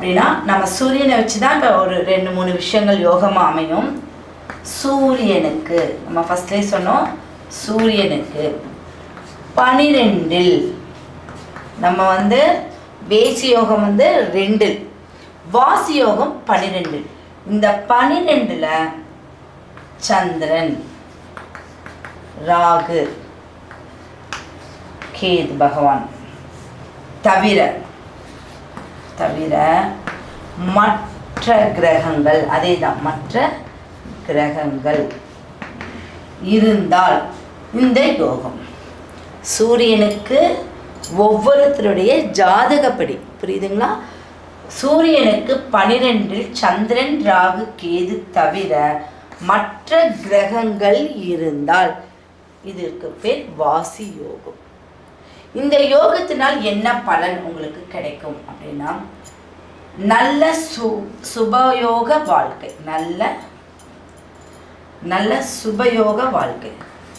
அப்படின்னா நம்ம சூரியனை வச்சு தான் இப்போ ஒரு 2-3 விஷயங்கள் யோகமாக அமையும். சூரியனுக்கு நம்ம ஃபஸ்ட்லேயே சொன்னோம், சூரியனுக்கு 12 நம்ம வேசி யோகம் 2, வாசி யோகம் 12. இந்த 12ல் சந்திரன், ராகு, கேது பகவான் தவிர மற்ற கிரகங்கள், அதே தான், மற்ற கிரகங்கள் இருந்தால் இந்த யோகம் சூரியனுக்கு ஒவ்வொருத்தருடைய ஜாதகப்படி, புரியுதுங்களா? சூரியனுக்கு 12ல் சந்திரன், ராகு, கேது தவிர மற்ற கிரகங்கள் இருந்தால் இதற்கு பேர் வாசி யோகம். இந்த யோகத்தினால் என்ன பலன் உங்களுக்கு கிடைக்கும் அப்படின்னா, நல்ல சுபயோக வாழ்க்கை, நல்ல சுபயோக வாழ்க்கை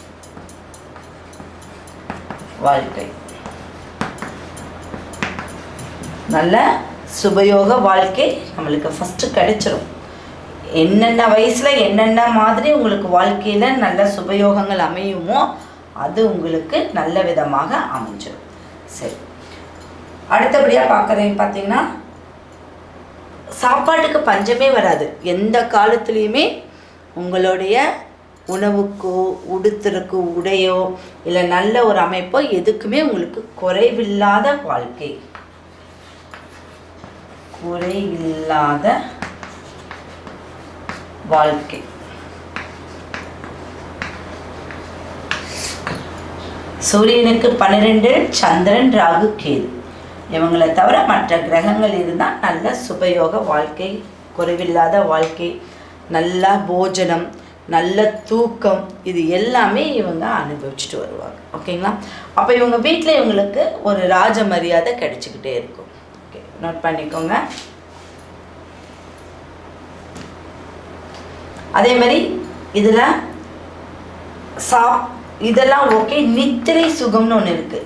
நல்ல சுபயோக வாழ்க்கை நம்மளுக்கு ஃபஸ்ட்டு கிடைச்சிரும். என்னென்ன வயசில் என்னென்ன மாதிரி உங்களுக்கு வாழ்க்கையில் நல்ல சுபயோகங்கள் அமையுமோ அது உங்களுக்கு நல்ல விதமாக அமைஞ்சிடும். சரி, அடுத்தபடியாக பார்த்தீங்கன்னா சாப்பாட்டுக்கு பஞ்சமே வராது. எந்த காலத்துலேயுமே உங்களுடைய உணவுக்கோ உடுத்துறக்கோ உடையோ இல்லை நல்ல ஒரு அமைப்போ எதுக்குமே உங்களுக்கு குறைவில்லாத வாழ்க்கை, சூரியனுக்கு 12 சந்திரன், ராகு, கேது இவங்களை தவிர மற்ற கிரகங்கள் இருந்தால் நல்ல சுபயோக வாழ்க்கை, குறைவில்லாத வாழ்க்கை, நல்ல போஜனம், நல்ல தூக்கம், இது எல்லாமே இவங்க அனுபவிச்சுட்டு வருவாங்க. ஓகேங்களா? அப்போ இவங்க வீட்டில் இவங்களுக்கு ஒரு ராஜ மரியாதை கிடைச்சிக்கிட்டே இருக்கும். ஓகே, நோட் பண்ணிக்கோங்க. அதே மாதிரி இதில் இதெல்லாம் ஓகே. நித்திரை சுகம்னு ஒன்று இருக்குது.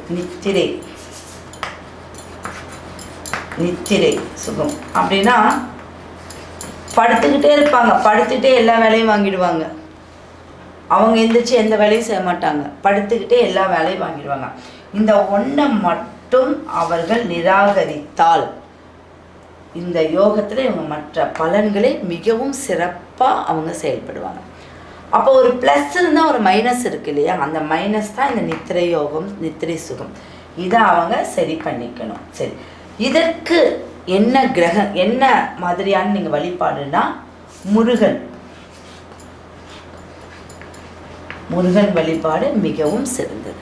நித்திரை சுகம் அப்படின்னா படுத்துக்கிட்டே இருப்பாங்க, படுத்துக்கிட்டே எல்லா வேலையும் வாங்கிடுவாங்க. அவங்க எந்திரிச்சு எந்த வேலையும் செய்ய மாட்டாங்க, படுத்துக்கிட்டே எல்லா வேலையும் வாங்கிடுவாங்க. இந்த ஒன்றை மட்டும் அவர்கள் நிராகரித்தால் இந்த யோகத்தில் இவங்க மற்ற பலன்களை மிகவும் சிறப்பாக அவங்க செயல்படுவாங்க. அப்போ ஒரு ப்ளஸ் இருந்தால் ஒரு மைனஸ் இருக்கு இல்லையா? அந்த மைனஸ் தான் இந்த நித்திரை யோகம், நித்திரை சுகம். இதை அவங்க சரி பண்ணிக்கணும். சரி, இதற்கு என்ன கிரகம், என்ன மாதிரியான நீங்கள் வழிபாடுனா, முருகன் வழிபாடு மிகவும் சிறந்தது.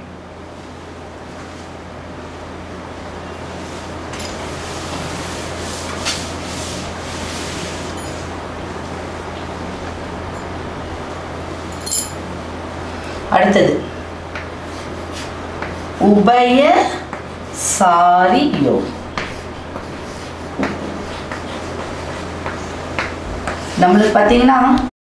அடுத்தது உபய சாரி யோகம். நம்மளுக்கு பார்த்தீங்கன்னா